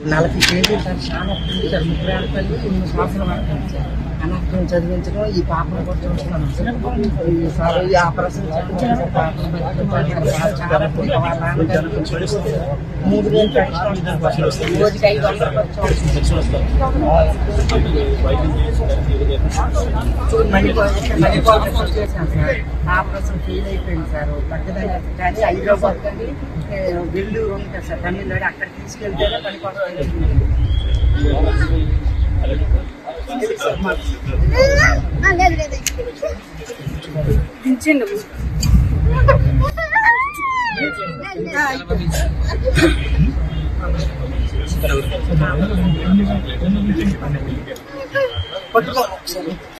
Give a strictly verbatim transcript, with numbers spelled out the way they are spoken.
నలభై కేజీలు సార్ చాలా సార్ ముప్పై ఆరు తల్లి రెండు సంవత్సరాలు పడుతుంది సార్ అనాథం చదివించడం ఈ పాపను కూడా చూస్తున్నాను సార్ ఈ ఆపరేషన్ చాలా వాళ్ళ నాన్నగారు మూడు వేలు పెన్షన్ రోజుకి ఐదు వందలు మణిపాల్ చేశాను సార్ ఆపరేషన్ ఫెయిల్ అయిపోయింది సార్ పక్కదైనా కానీ హైదరాబాద్ కానీ వెల్లూరు ఉంటుంది సార్ తమిళనాడు అక్కడ తీసుకెళ్తేనే పనిపాటు దించండి పట్టుకోవాలి